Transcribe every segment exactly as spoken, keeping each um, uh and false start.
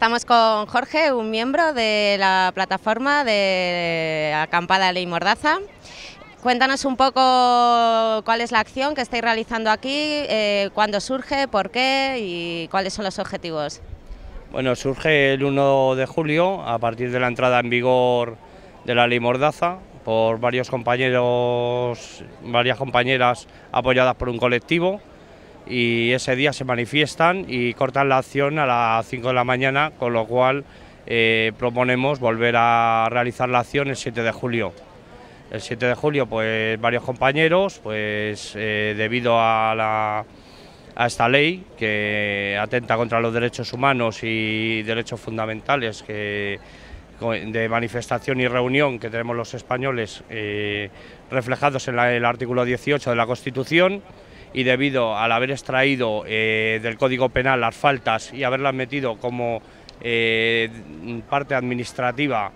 Estamos con Jorge, un miembro de la plataforma de Acampada Ley Mordaza. Cuéntanos un poco cuál es la acción que estáis realizando aquí, eh, cuándo surge, por qué y cuáles son los objetivos. Bueno, surge el uno de julio, a partir de la entrada en vigor de la Ley Mordaza, por varios compañeros, varias compañeras apoyadas por un colectivo, y ese día se manifiestan y cortan la acción a las cinco de la mañana, con lo cual eh, proponemos volver a realizar la acción el siete de julio. El siete de julio, pues varios compañeros, pues eh, debido a, la, a esta ley que atenta contra los derechos humanos y derechos fundamentales que, de manifestación y reunión que tenemos los españoles eh, reflejados en la, el artículo dieciocho de la Constitución, y debido al haber extraído eh, del Código Penal las faltas y haberlas metido como eh, parte administrativa,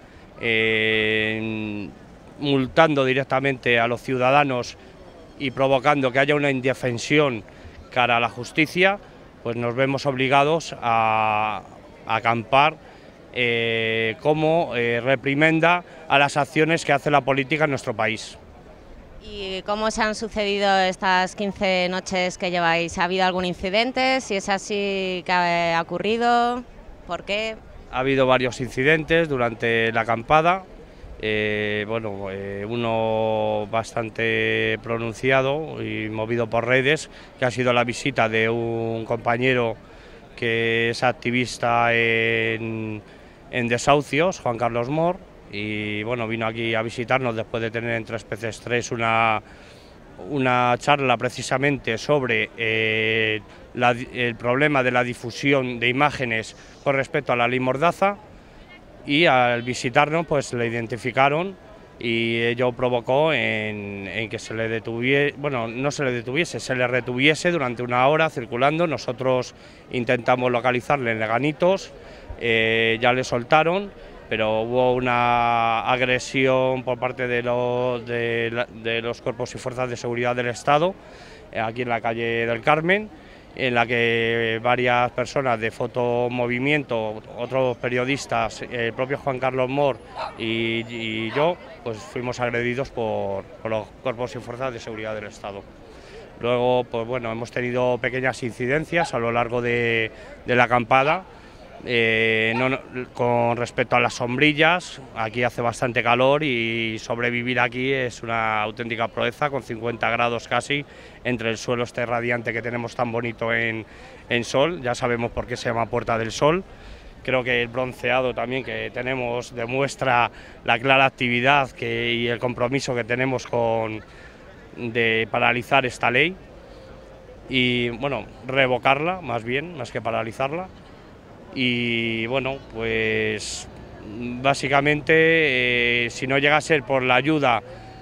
eh, multando directamente a los ciudadanos y provocando que haya una indefensión cara a la justicia, pues nos vemos obligados a, a acampar eh, como eh, reprimenda a las acciones que hace la política en nuestro país. ¿Y cómo se han sucedido estas quince noches que lleváis? ¿Ha habido algún incidente? Si es así, ¿qué ha ocurrido? ¿Por qué? Ha habido varios incidentes durante la acampada, eh, bueno, eh, uno bastante pronunciado y movido por redes, que ha sido la visita de un compañero que es activista en, en desahucios, Juan Carlos Mor, y bueno, vino aquí a visitarnos después de tener en Tres Peces tres una, una charla precisamente sobre eh, la, el problema de la difusión de imágenes con respecto a la Ley Mordaza, y al visitarnos pues le identificaron y ello provocó en, en que se le detuviese, bueno, no se le detuviese, se le retuviese durante una hora circulando. Nosotros intentamos localizarle en Leganitos, eh, ya le soltaron, pero hubo una agresión por parte de los, de, de los cuerpos y fuerzas de seguridad del Estado, aquí en la calle del Carmen, en la que varias personas de Fotomovimiento, otros periodistas, el propio Juan Carlos Mor y, y yo, pues fuimos agredidos por, por los cuerpos y fuerzas de seguridad del Estado. Luego, pues bueno, hemos tenido pequeñas incidencias a lo largo de, de la acampada. Eh, no, no, con respecto a las sombrillas, aquí hace bastante calor y sobrevivir aquí es una auténtica proeza, con cincuenta grados casi, entre el suelo este radiante que tenemos tan bonito en, en Sol. Ya sabemos por qué se llama Puerta del Sol. Creo que el bronceado también que tenemos demuestra la clara actividad que, y el compromiso que tenemos con, de paralizar esta ley y bueno, revocarla más bien, más que paralizarla. Y bueno, pues básicamente eh, si no llega a ser por la ayuda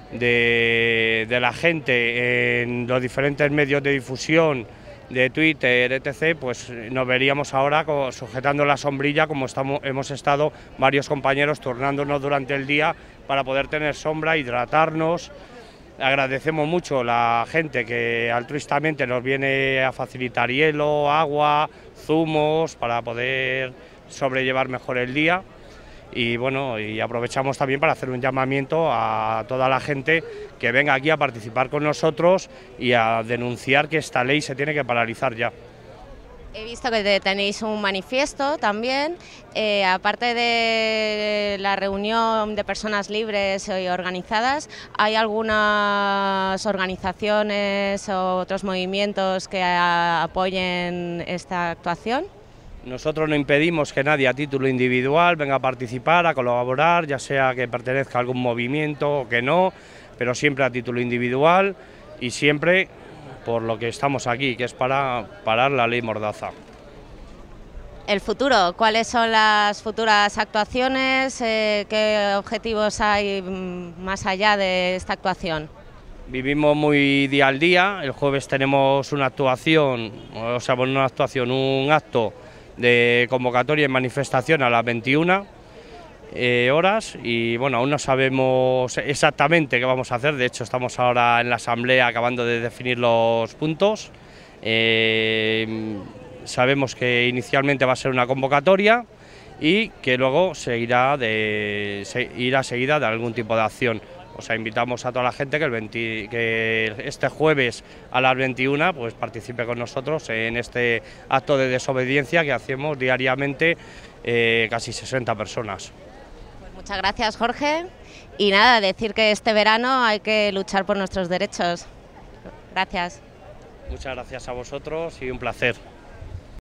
de, de la gente en los diferentes medios de difusión, de Twitter, etcétera, pues nos veríamos ahora sujetando la sombrilla como estamos, hemos estado varios compañeros turnándonos durante el día para poder tener sombra, hidratarnos. Agradecemos mucho a la gente que altruistamente nos viene a facilitar hielo, agua, zumos para poder sobrellevar mejor el día. Y bueno, y aprovechamos también para hacer un llamamiento a toda la gente que venga aquí a participar con nosotros y a denunciar que esta ley se tiene que paralizar ya. He visto que tenéis un manifiesto también, eh, aparte de la reunión de personas libres y organizadas, ¿hay algunas organizaciones o otros movimientos que apoyen esta actuación? Nosotros no impedimos que nadie a título individual venga a participar, a colaborar, ya sea que pertenezca a algún movimiento o que no, pero siempre a título individual y siempre por lo que estamos aquí, que es para parar la Ley Mordaza. El futuro, ¿cuáles son las futuras actuaciones? Eh, ¿Qué objetivos hay más allá de esta actuación? Vivimos muy día al día. El jueves tenemos una actuación, o sea, bueno, una actuación, un acto de convocatoria y manifestación a las veintiuna eh, horas y bueno, aún no sabemos exactamente qué vamos a hacer. De hecho, estamos ahora en la asamblea acabando de definir los puntos. Eh, sabemos que inicialmente va a ser una convocatoria y que luego seguirá de, se, irá seguida de algún tipo de acción. O sea, invitamos a toda la gente que, el veinte, que este jueves a las veintiuna pues participe con nosotros en este acto de desobediencia que hacemos diariamente eh, casi sesenta personas. Pues muchas gracias, Jorge, y nada, decir que este verano hay que luchar por nuestros derechos. Gracias. Muchas gracias a vosotros y un placer.